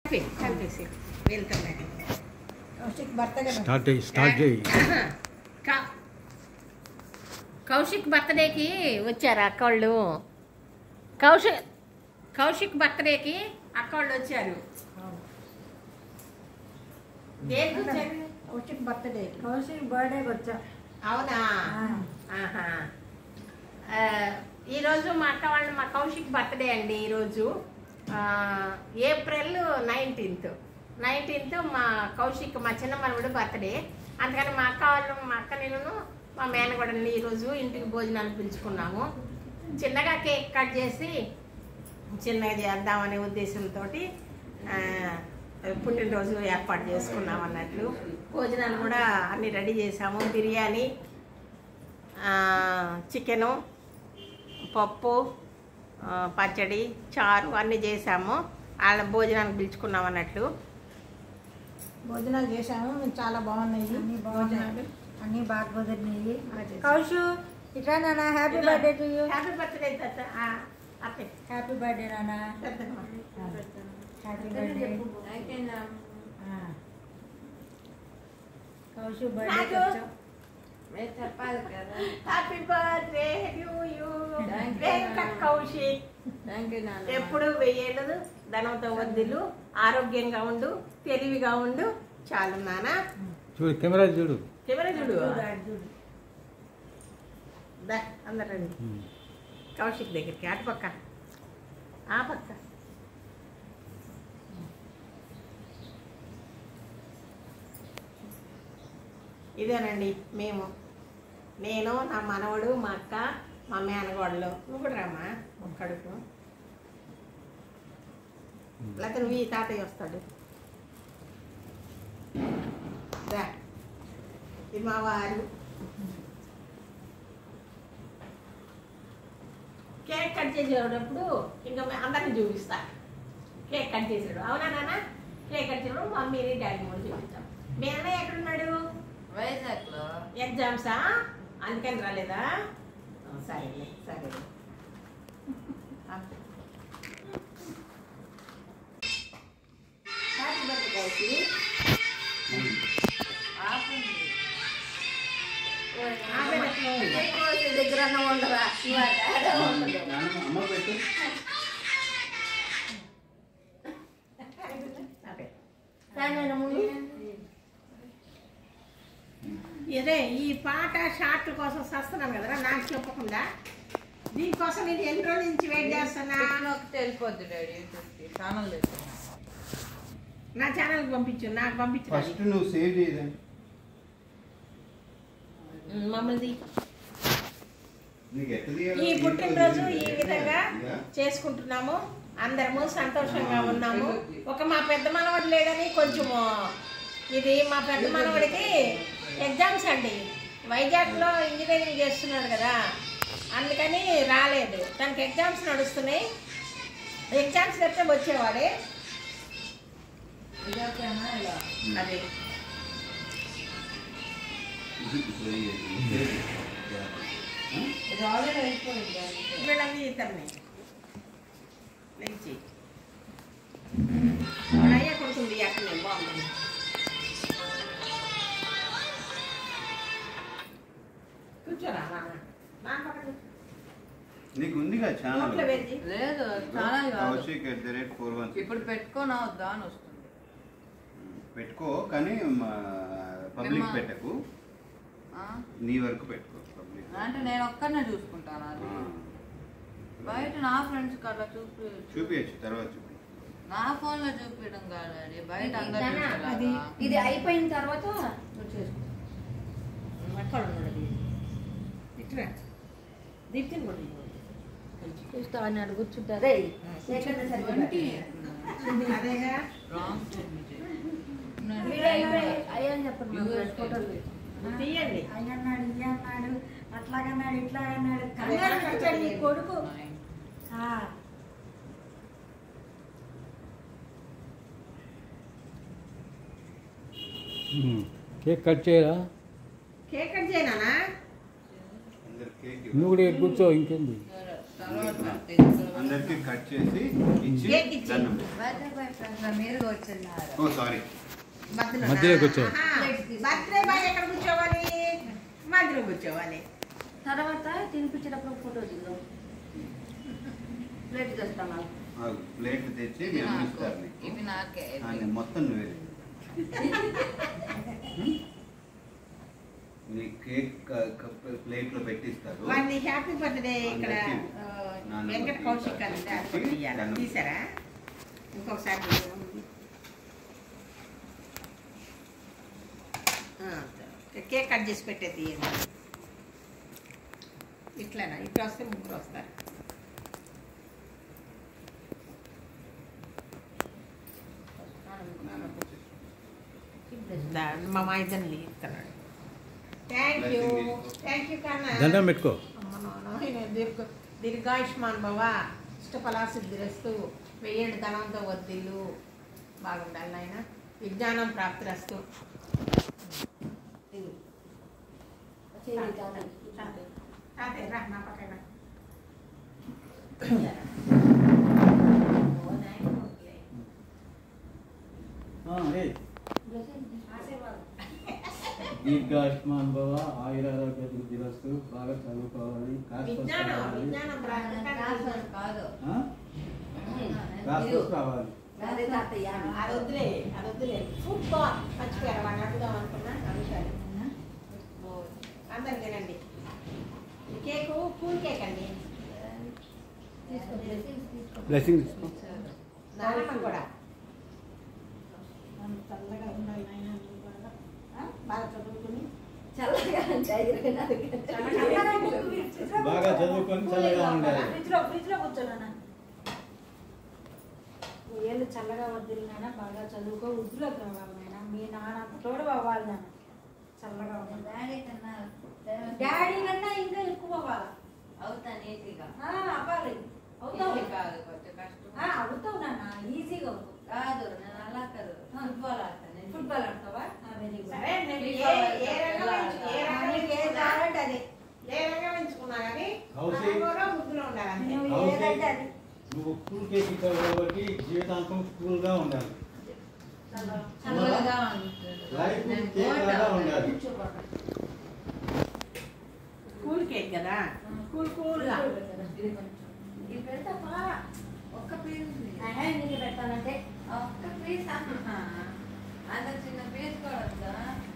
కౌశిక్ బర్త్డేకి వచ్చారు అక్కళ్ళు. కౌశిక్ బర్త్డేకి అక్కళ్ళు వచ్చారు. కౌశిక్ బర్త్డేకి వచ్చా. అవునా? ఈరోజు మా అక్క వాళ్ళు, మా కౌశిక్ బర్త్డే అండి. ఈరోజు ఏప్రిల్ 19th మా కౌశిక్, మా చిన్న మనవడు బర్త్డే. అందుకని మా అక్క వాళ్ళు, మా అక్క నేను, మా మేనగోడని ఈరోజు ఇంటికి భోజనాన్ని పిలుచుకున్నాము. చిన్నగా కేక్ కట్ చేసి చిన్నగా చేద్దామనే ఉద్దేశంతో పుట్టినరోజు ఏర్పాటు చేసుకున్నాం అన్నట్లు. భోజనాలు కూడా అన్నీ రెడీ చేసాము. బిర్యానీ, చికెను, పప్పు, పచ్చడి, చారు అన్నీ చేసాము. వాళ్ళ భోజనానికి పిలుచుకున్నాం అన్నట్లు. భోజనాలు చేసాము, చాలా బాగున్నాయి. అన్నీ బాగా కుదిరినాయి. కౌశు ఇట్లా నాన్న, happy birthday to you. Happy birthday తాత. హ్యాపీ బర్త్డే నాన్న. Happy birthday Kaushu. బర్త్డే చెప్పాలి కదా. Happy birthday to you Kaushik. ఎప్పుడు 1000 ఏళ్ళు ధనంతో వద్దులు, ఆరోగ్యంగా ఉండు, తెలివిగా ఉండు. చాలు నాన్న. చూడు కెమెరా, చూడు కెమెరా చూడు. అందరు రండి కౌశిక్ దగ్గరికి. అటు పక్క, ఆ పక్క. ఇదేనండి మేము. నేను, నా మనవడు, మా అక్క, మా మేనగోడలు. నువ్వు కూడా రామా ఒక్కడుకు. లేకపోతే నువ్వు ఈ తాతయ్య వస్తాడు. ఇది మా వారు. కేక్ కట్ చేసేటప్పుడు ఇంకా అందరిని చూపిస్తా. కేక్ కట్ చేసాడు. అవునా నాన్న? కేక్ కట్ చేసాడు మమ్మీని, డాడీ కూడా చూపిస్తాం. మీ అన్నయ్య ఎక్కడున్నాడు? వైజాగ్లో ఎగ్జామ్సా? అందుకని రాలేదా? సరేలే సరే. Happy birthday Kaushi. దగ్గర ఉండరా? ఇదే ఈ పాట షార్ట్ల కోసం వస్తున్నాను కదరా, నాకు చెప్పకుండా. దీనికోసం నేను ఎన్ని రోజుల నుంచి వెయిట్ చేస్తున్నా. వెళ్ళిపోద్ది డాడీ ఛానల్. నా ఛానల్కి పంపించు, నాకు పంపించు. ఫస్ట్ నువ్వు సేవ్ చేయదా మమ్మల్ని. ఈ పుట్టినరోజు ఈ విధంగా చేసుకుంటున్నాము. అందరము సంతోషంగా ఉన్నాము. ఒక మా పెద్ద మనవడు లేడని కొంచెము, ఇది మా పెద్ద మనవడికి ఎగ్జామ్స్ అండి. వైజాగ్లో ఇంజనీరింగ్ చేస్తున్నాడు కదా, అందుకని రాలేదు. తనకి ఎగ్జామ్స్ నడుస్తున్నాయి. ఎగ్జామ్స్ చెప్తే వచ్చేవాడే. అది వీళ్ళని ఇతరుని లేచి అయ్యా కొడుతుంది అక్కడ బాగుంది. కూర్చోరా నాన్న. నీకు ఉందిగా ఛానల్? లేదు ఛానల్ కౌశిక్ @416. ఇప్పుడు పెట్టుకోనా వద్దా అని వస్తుంది. పెట్టుకో, కానీ పబ్లిక్ పెట్టకు. నీ వరకు పెట్టుకో. పబ్లిక్ అంటే నేను ఒక్కనే చూసుకుంటాను. అది బయట నా ఫ్రెండ్స్ కల్లా చూపించచ్చు, తర్వాత చూపి. నా ఫోన్ లో చూపించడం కాదు, బయట అందరూ. ఇది అయిపోయిన తర్వాత దీప్తిని కూడా చూస్తా అన్నాడు. కూర్చుంటారు. అదేగా అయ్యని చెప్పండి. ఫోటోలు తీయండి. అయ్యన్నాడు, ఇయ్యన్నాడు, అట్లాగన్నాడు, ఇట్లాగన్నాడు. కంగారు పెట్టాడు నీ కొడుకు. కేక్ కట్ చేయరా? కేక్ కట్ చేయనా? నువ్వు కూడా కూర్చో, ఇంకేంది. అందరికి కట్ చేసి ఇచ్చి కేక్ ఇచ్చి. దండం. మీరుగా వచ్చిన్నారు. ఓ సారీ. మధ్యలో కూర్చో. బర్త్డే బాయ్ ఎక్కడ కూర్చోవాలి? మధ్యలో కూర్చోవాలి. తర్వాత తినిపించేటప్పుడు ఫోటో దిగుదాం. ప్లేట్ తెస్తాను. ప్లేట్ తెచ్చి మీ అమ్మ ఇస్తారు నీకు. ఇవి నాకే. మొత్తం నువ్వే. నీ కేక్ ప్లేట్ లో పెట్టిస్తారు. వాడిని హ్యాపీ బర్త్డే ఇక్కడ వెంకట కౌశిక్ అని తీసారా? ఇంకొకసారి కేక్ కట్ చేసి పెట్టే తీయండి. ఇట్లానా? ఇట్లా వస్తే ముగ్గురు వస్తారు. మా మాయిదని ఇస్తున్నాడు. థ్యాంక్ యూ కన్నా. దండం పెట్టుకో. దీర్ఘాయుష్మాన్ భవ, ఇష్టఫలా సిద్ధిరస్తు, వెయ్యేళ్ళు ధనంతో వద్దిల్లు, బాగుండాలి నాయన, విజ్ఞానం ప్రాప్తిరస్తు. రా నా పక్కన. దీర్ఘాయుష్మాన్ భవ, ఆయురారోగ్య వృద్ధిరస్తు, బాగా చదువుకోవాలి, విజ్ఞానం రావాలి. కాదు. అది వద్దులే ఫుట్బాల్ మర్చిపోయారు. వాడిని అడుగుదాం అనుకున్నా. అడుగుతాడు. అందరు తినండి. కేకు కూల్ కేక్ అండి. బ్లెస్సింగ్ తీసుకో. నానమ్మ కూడా చల్లగా ఉండాలి నాయన, బాగా చదువుకుని బాగా చదువుకొని చల్లగా ఉండాలి. ఫ్రిడ్జ్ లో కూర్చోనా? ఏళ్ళు చల్లగా వద్దులు నాన్న, బాగా చదువుకో, వృద్ధిలోకి రావాలి నాయన. మీ నాన్న తోడు అవ్వాలి నాన్న, చల్లగా ఉండాలి. డాడీ కన్నా ఇంకా ఎక్కువ అవ్వాలి. అవుతాను ఈజీగా. అవ్వాలి. అవుతావు కాదు, కొంచెం కష్టం. అవుతావు నాన్న, ఈజీగా అవుతావు. కాదు, నేను అలా కాదు, ఫుట్బాల్ ఆడతాను. ఫుట్బాల్ ఆడతావా? Very good. సరే, నువ్వు ఏ రంగం కావాలంటే అది, ఏ రంగం ఎంచుకున్నా కానీ ముద్దులో ఉండాలి. నువ్వు ఏదంటే అది. నువ్వు కూల్ కేక్ ఇచ్చావు కాబట్టి జీవితాంతం కూల్ గా ఉండాలి. చల్లగా ఉంటుంది. లైఫ్ కేక్ లాగా ఉండాలి. కూల్ కేక్ కదా, కూల్గా. ఇది పెడతావా? ఒక్క పీస్ నీకు పెట్టాలంటే ఒక్క పీస్ అంత చిన్న పీస్ కూడా వద్దా?